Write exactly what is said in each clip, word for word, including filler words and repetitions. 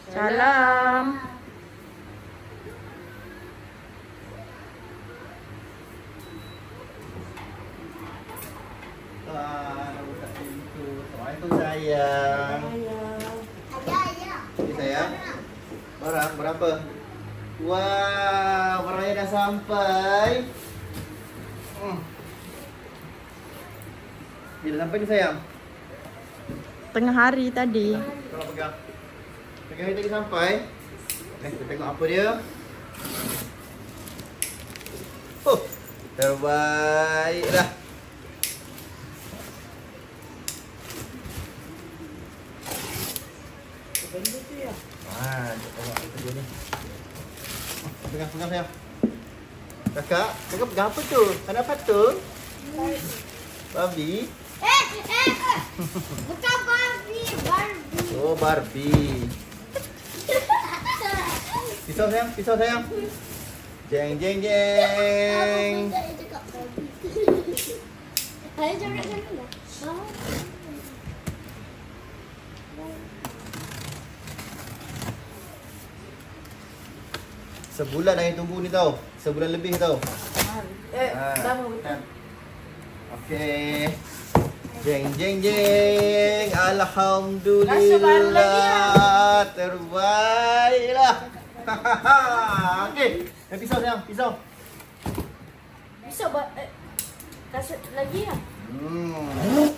Salam. Ah, buka pintu. Assalamualaikum sayang. Ini sayang. Barang berapa? Wah, barangnya dah sampai. Hmm. Bila sampai ni sayang? Tengah hari tadi. Kalau pegang. Pegang hari tadi sampai. Eh, kita tengok apa dia. Oh, terbaik dah. Ah, kita tengok apa dia ni. Pegang, pegang sayang. Kakak, kakak pegang apa tu? Ada apa tu? Barbie. Eh, eh, eh. Bukan Barbie, Barbie. Oh, Barbie. Pisau sayang, pisau sayang. Jeng jeng jeng. Ayo coret sana dah. Sebulan ayah tunggu ni tau. Sebulan lebih tau. Eh, Ah. lama betul. Okey. Jeng jeng jeng. Masuk baru Alhamdulillah. Terbaiklah. Okey. Eh, pisau sayang, pisau. Bisa buat eh, kasut lagi lah. Hmm.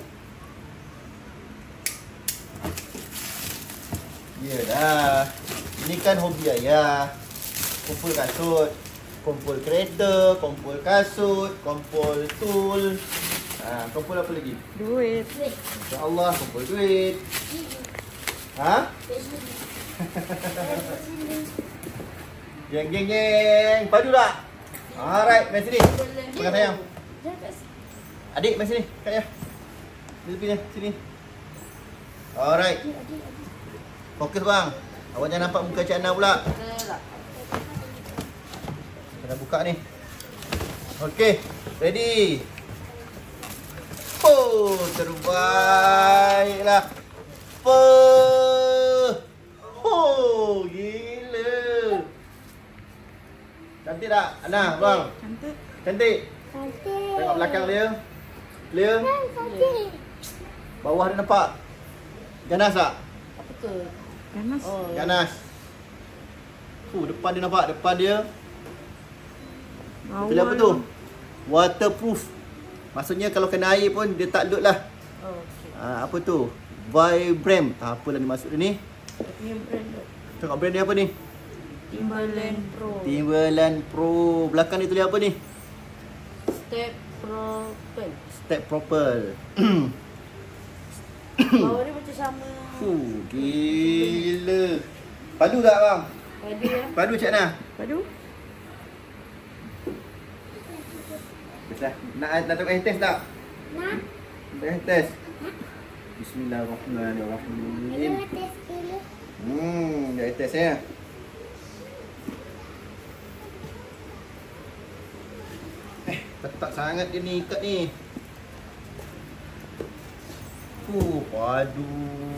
Ya dah. Ini kan hobi ayah. Kumpul kasut, kumpul kereta, kumpul kasut, kumpul tool. Ha, kumpul apa lagi? Duit. InsyaAllah kumpul duit. Ha? Geng geng geng. Padu tak? Alright, mari sini. Pegang sayang. Adik, mari sini. Kat ya. Di tepi ni, sini. Alright. Fokus bang. Awak jangan nampak muka Cik Ana pula. Kita dah buka ni. Okey, ready. Oh, terbaiklah. Oh, oh, gila. Cantik tak? Ana, bang. Cantik. Cantik. Cantik. Tengok belakang dia. Clear. Cantik. Bawah dia nampak. Ganas tak? Apa tu? Ganas. Oh. Ganas. Uh, depan dia nampak, depan dia. Itu apa tu? Waterproof. Maksudnya kalau kena air pun dia tak lut lah. Oh, okey. Ha, apa tu? Vibram. Ha, apalah ni maksud dia ni? Ini brand tu. Tengok brand dia apa ni? Timberland Pro. Timberland Pro. Belakang ni tulis apa ni? Step Pro Pen. Step Propel. Bawah dia macam sama. Fuh, gila. Padu tak bang? Padu ya. Padu Cik Nah? Padu. Dah. Nak nak tengok test tak? Nak? Tengok test. Bismillahirrahmanirrahim. Ada test dulu. Hmm, dah test ya. Eh, ketat sangat dia ni, ikat ni. Uh, padu.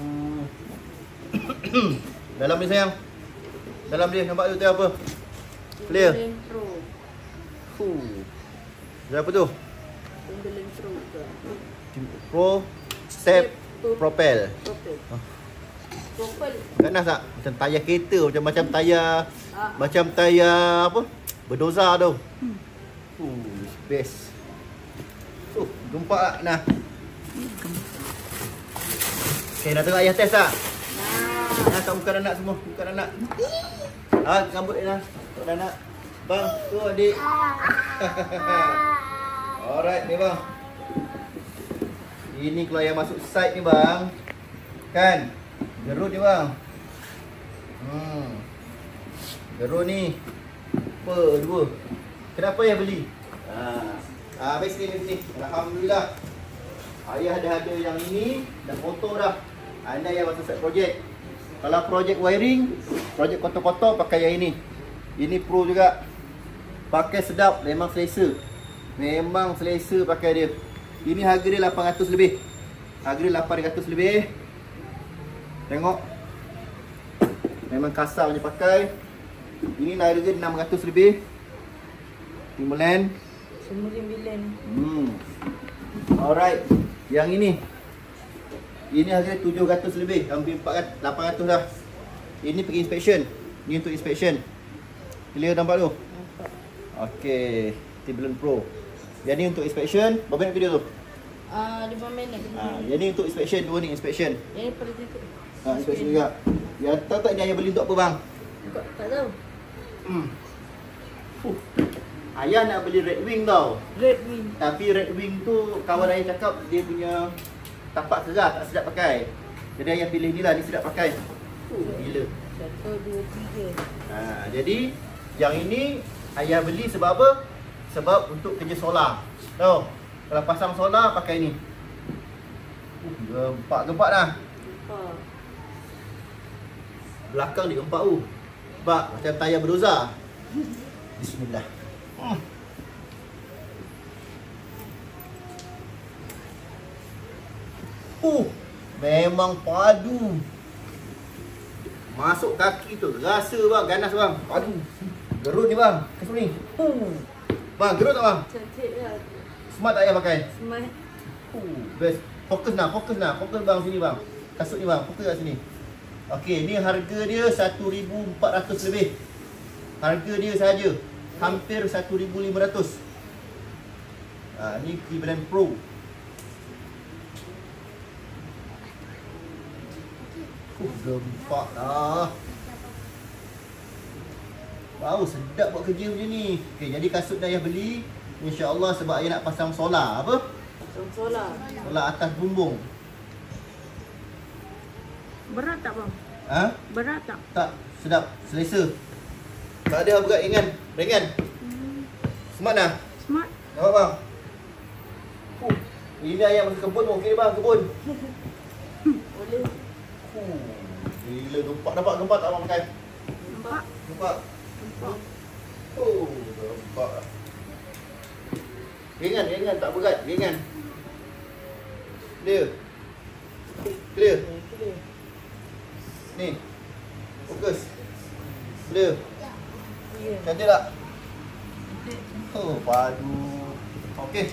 Dalam ni sayang. Dalam dia nampak tu tu apa? Clear. Timberland Pro. Fuh. Dia apa tu? Timberland Pro tu. Pro Step Propel. Propel. Propel. Ganas tak? Macam tayar kereta, macam macam tayar Ah. macam tayar apa? Berdoza tu. Hmm. Uh, best. Tu, jumpa tak nah. Okey, nak tengok ayah test tak? Nah. Nah, tak bukan anak semua, bukan anak. Ah, rambut dia nah. Tak ada anak. Bang, tu adik. Alright ni bang. Ini kalau yang masuk site ni bang. Kan? Gerut dia bang. Hmm. Gerut ni. Apa dua? Kenapa yang beli? Ha. Ah, habis ni ni. Alhamdulillah. Ayah dah ada yang ini dan motor dah. Anda yang masuk site projek. Kalau projek wiring, projek kotor-kotor pakai yang ini. Ini pro juga. Pakai sedap, memang selesa. Memang selesa pakai dia. Ini harga dia lapan ratus lebih. Harga dia lapan ratus lebih. Tengok. Memang kasar je pakai. Ini harga enam ratus lebih. Timberland. Semua sembilan. Hmm. Alright. Yang ini. Ini harga tujuh ratus lebih. Hampir empat ratus, lapan ratus dah. Ini pergi inspection. Ini untuk inspection. Clear nampak tu? Nampak. Okey. Timberland Pro. Yang ni untuk inspection. Berapa minit video tu? Ah, lima minit. Ha, yang ni untuk inspection. Dua ni inspection. Yang ni pada titik. Ha, inspection juga. Yang tahu tak ni ayah beli untuk apa bang? Kau tak tahu. Hmm. Uh. Ayah nak beli Red Wing tau. Red Wing. Tapi Red Wing tu kawan ayah cakap dia punya tapak keras, tak sedap pakai. Jadi ayah pilih ni lah, ni sedap pakai. Uh, gila. Satu, dua, tiga. Ha, jadi yang ini ayah beli sebab apa? Sebab untuk kerja solar. Tahu? Kalau pasang solar pakai ni. Uh, gempak-gempak dah. Ah. Belakang dia gempak tu. Sebab macam tayar berdoza. Bismillah. Hmm. Uh, memang padu. Masuk kaki tu rasa bang, ganas bang. Padu. Gerut ni bang. Kasut ni. Uh. Bang, gerut tak bang? Cantik lah. Smart tak payah pakai? Smart. Uh, best. Fokus nak, fokus nak. Fokus bang sini bang. Kasut ni bang, fokus kat sini. Okey, ni harga dia satu ribu empat ratus lebih. Harga dia saja hampir satu ribu lima ratus. Ha, ni Timberland Pro. Uh, gempak dah. Wow, sedap buat kerja macam ni. Okey, jadi kasut dah ayah beli. InsyaAllah sebab ayah nak pasang solar. Apa? Pasang solar. Solar atas bumbung. Berat tak bang? Ha? Berat tak? Tak, sedap, selesa. Tak ada berat, ringan. Ringan. Hmm. Smart dah. Smart. Nampak bang? Uh, ini ayam masuk kebun pun. Okey bang, kebun. Boleh. Uh, gila, gempak. Nampak gempak tak abang pakai? Nampak? Gempak. Nampak. Oh, gempak. Ringan, ringan. Tak berat, ringan. Clear. Clear. Clear. Ni. Fokus. Clear. Ya. Cantik tak? Oh, padu. Okey.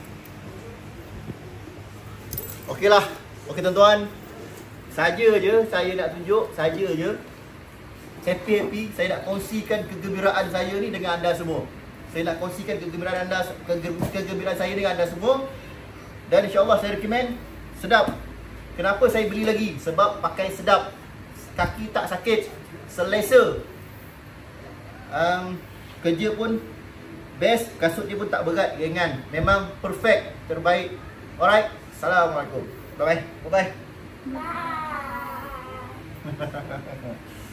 Okeylah. Okey tuan-tuan. Saja je saya nak tunjuk, saja je. Happy-happy saya nak kongsikan kegembiraan saya ni dengan anda semua. Saya nak kongsikan kegembiraan anda kege- kegembiraan saya dengan anda semua. Dan insya-Allah saya recommend sedap. Kenapa saya beli lagi? Sebab pakai sedap. Kaki tak sakit, selesa. Um, kerja pun best, kasut dia pun tak berat, ringan. Memang perfect, terbaik. Alright, Assalamualaikum. Bye bye. Bye bye. Bye.